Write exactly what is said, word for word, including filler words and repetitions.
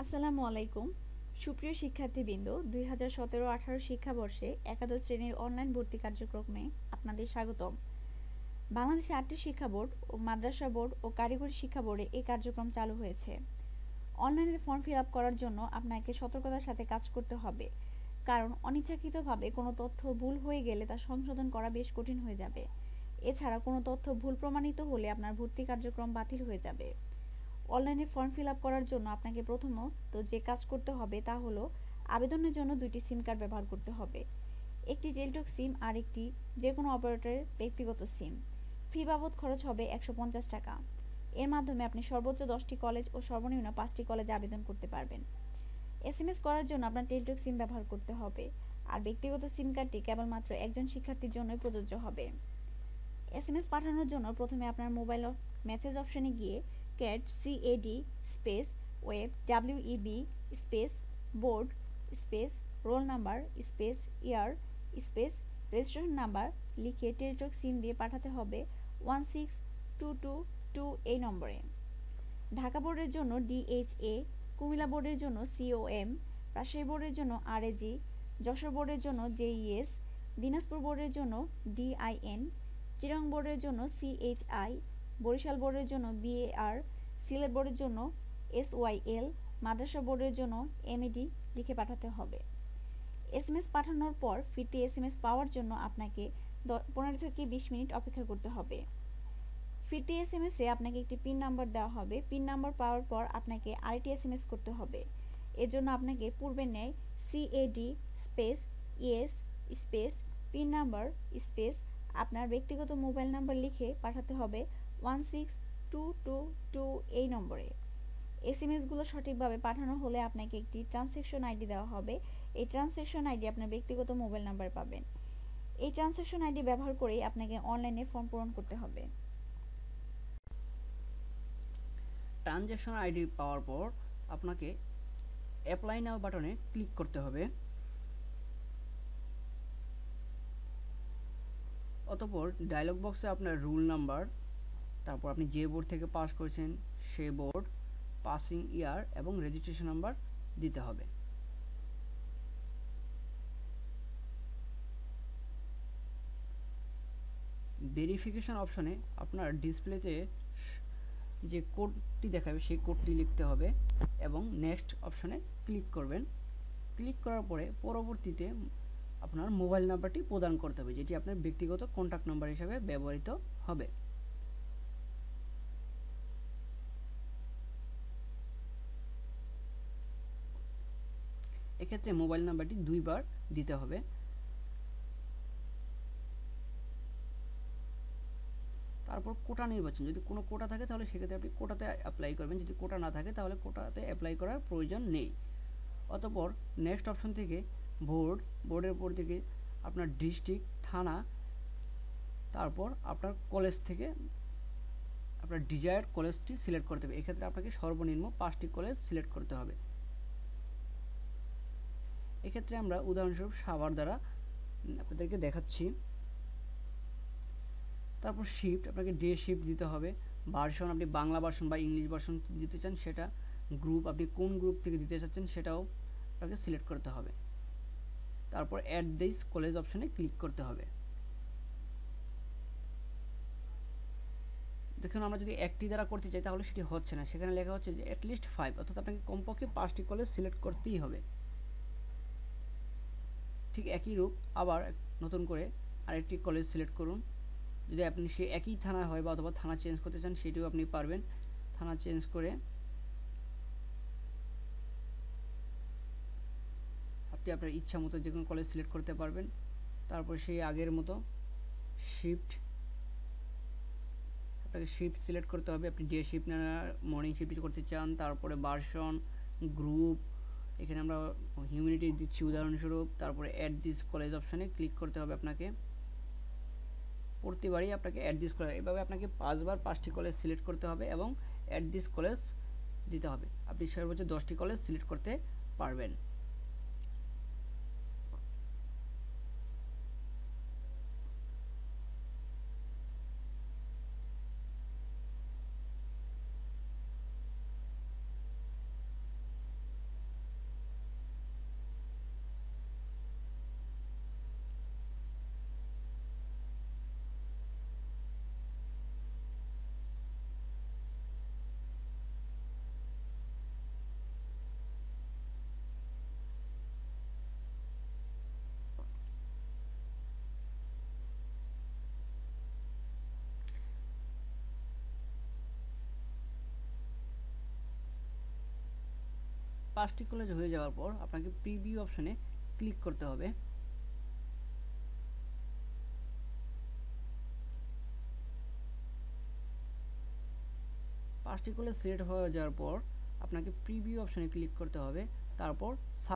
আসসালামু আলাইকুম সুপ্রিয় শিক্ষার্থীবৃন্দ দুই হাজার সতেরো আঠারো শিক্ষাবর্ষে একাদশ শ্রেণীর অনলাইন ভর্তি কার্যক্রমে আপনাদের স্বাগতম। বাংলাদেশে আটটি শিক্ষা বোর্ড ও মাদ্রাসা বোর্ড ও কারিগরি শিক্ষা বোর্ডে এই কার্যক্রম চালু হয়েছে। অনলাইনে ফর্ম ফিল আপ করার জন্য আপনাকে সতর্কতার সাথে কাজ করতে হবে, কারণ অনিচ্ছাকৃতভাবে কোনো তথ্য ভুল হয়ে গেলে তা সংশোধন করা বেশ কঠিন হয়ে যাবে। এছাড়া কোনো তথ্য ভুল প্রমাণিত হলে আপনার ভর্তি কার্যক্রম বাতিল হয়ে যাবে। অনলাইনে ফর্ম ফিল আপ করার জন্য আপনাকে প্রথমত যে কাজ করতে হবে তা হলো আবেদনের জন্য দুইটি সিম কার্ড ব্যবহার করতে হবে, একটি টেলিটক সিম আর একটি যে কোনো অপারেটরের ব্যক্তিগত সিম। ফি বাবদ খরচ হবে একশো পঞ্চাশ টাকা। এর মাধ্যমে আপনি সর্বোচ্চ দশটি কলেজ ও সর্বনিম্ন পাঁচটি কলেজে আবেদন করতে পারবেন। এস এম এস করার জন্য আপনার টেলিটক সিম ব্যবহার করতে হবে, আর ব্যক্তিগত সিম কার্ডটি কেবলমাত্র একজন শিক্ষার্থীর জন্যই প্রযোজ্য হবে। এস এম এস পাঠানোর জন্য প্রথমে আপনার মোবাইল মেসেজ অপশনে গিয়ে CAD CAD space web WEB space board space roll number space year space registration number লিখে টেলিটক সিম দিয়ে পাঠাতে হবে one six two two two এই নম্বরে। ঢাকা বোর্ডের জন্য ডিএইচএ, কুমিল্লা বোর্ডের জন্য সিওএম, রাজশাহী বোর্ডের জন্য আরএজি, যশোর বোর্ডের জন্য জেইএস, দিনাজপুর বোর্ডের জন্য ডিআইএন, চিটাগং বোর্ডের জন্য সিএইচআই, বরিশাল বোর্ডের জন্য বিএআর, সিলেট বোর্ডের জন্য এসওয়াইএল, মাদ্রাসা বোর্ডের জন্য এমএডি লিখে পাঠাতে হবে। এস এম এস পাঠানোর পর ফিরতি এস এম এস পাওয়ার জন্য আপনাকে পনেরো থেকে বিশ মিনিট অপেক্ষা করতে হবে। ফিরতি এস এম এসে আপনাকে একটি পিন নাম্বার দেওয়া হবে। পিন নাম্বার পাওয়ার পর আপনাকে আরেকটি এস এম এস করতে হবে। এর জন্য আপনাকে পূর্বের ন্যায় CAD space ES space pin number space আপনার ব্যক্তিগত মোবাইল নাম্বার লিখে পাঠাতে হবে one six two two two এই নম্বরে। এস এম এসগুলো সঠিকভাবে পাঠানো হলে আপনাকে একটি ট্রান্সেকশন আইডি দেওয়া হবে। এই ট্রান্সেকশন আইডি আপনার ব্যক্তিগত মোবাইল নাম্বার পাবেন। এই ট্রান্সেকশন আইডি ব্যবহার করেই আপনাকে অনলাইনে ফর্ম পূরণ করতে হবে। ট্রানজ্যাকশন আইডি পাওয়ার পর আপনাকে অ্যাপ্লাই নাও বাটনে ক্লিক করতে হবে। অতঃপর ডায়লগ বক্সে আপনার রুল নাম্বার, তারপর আপনি যে বোর্ড থেকে পাস করেছেন সে বোর্ড, পাসিং ইয়ার এবং রেজিস্ট্রেশন নাম্বার দিতে হবে। ভেরিফিকেশন অপশনে আপনার ডিসপ্লেতে যে কোডটি দেখাবে সেই কোডটি লিখতে হবে এবং নেক্সট অপশনে ক্লিক করবেন। ক্লিক করার পরে পরবর্তীতে আপনার মোবাইল নাম্বারটি প্রদান করতে হবে, যেটি আপনার ব্যক্তিগত কন্ট্যাক্ট নাম্বার হিসেবে ব্যবহৃত হবে। এক্ষেত্রে মোবাইল নাম্বারটি দুইবার দিতে হবে। তারপর কোটা নির্বাচন, যদি কোনো কোটা থাকে তাহলে সেক্ষেত্রে আপনি কোটাতে অ্যাপ্লাই করবেন, যদি কোটা না থাকে তাহলে কোটাতে অ্যাপ্লাই করার প্রয়োজন নেই। অতঃপর নেক্সট অপশন থেকে বোর্ড, বোর্ডের পর থেকে আপনার ডিস্ট্রিক্ট, থানা, তারপর আপনার কলেজ থেকে আপনার ডিজায়ার্ড কলেজটি সিলেক্ট করতে হবে। এক্ষেত্রে আপনাকে সর্বনিম্ন পাঁচটি কলেজ সিলেক্ট করতে হবে। এক্ষেত্রে আমরা উদাহরণস্বরূপ সাভার দ্বারা আপনাদেরকে দেখাচ্ছি। তারপর শিফট, আপনাকে ডে শিফট দিতে হবে। ভার্সন, আপনি বাংলা ভার্সন বা ইংলিশ ভার্সন দিতে চান সেটা। গ্রুপ, আপনি কোন গ্রুপ থেকে দিতে চাচ্ছেন সেটাও আপনাকে সিলেক্ট করতে হবে। তারপর অ্যাড দিস কলেজ অপশনে ক্লিক করতে হবে। দেখুন, আমরা যদি একটি দ্বারা করতে চাই তাহলে সেটি হচ্ছে না, সেখানে লেখা হচ্ছে যে অ্যাটলিস্ট ফাইভ, অর্থাৎ আপনাকে কমপক্ষে পাঁচটি কলেজ সিলেক্ট করতেই হবে। ঠিক একই রূপ আবার নতুন করে আরেকটি কলেজ সিলেক্ট করুন। যদি আপনি সে একই থানা হয় বা অথবা থানা চেঞ্জ করতে চান সেটিও আপনি পারবেন। থানা চেঞ্জ করে আপনি আপনার ইচ্ছা মতো যে কোনো কলেজ সিলেক্ট করতে পারবেন। তারপর সেই আগের মতো শিফট, আপনাকে শিফট সিলেক্ট করতে হবে। আপনি ডে শিফট না মর্নিং শিফট করতে চান। তারপরে ভার্সন, গ্রুপ, এখানে আমরা হিউম্যানিটি দিচ্ছি উদাহরণস্বরূপ। তারপরে অ্যাড দিস কলেজ অপশানে ক্লিক করতে হবে আপনাকে। প্রতিবারই আপনাকে অ্যাড দিস কলেজ, এভাবে আপনাকে পাঁচবার পাঁচটি কলেজ সিলেক্ট করতে হবে এবং অ্যাড দিস কলেজ দিতে হবে। আপনি সর্বোচ্চ দশটি কলেজ সিলেক্ট করতে পারবেন। পাঁচটি কলেজ হয়ে যাওয়ার পর আপনাকে প্রিভিউ অপশনে ক্লিক করতে হবে। পাঁচটি কলেজ সিলেক্ট হয়ে যাওয়ার পর আপনাকে প্রিভিউ অপশনে ক্লিক করতে হবে, তারপর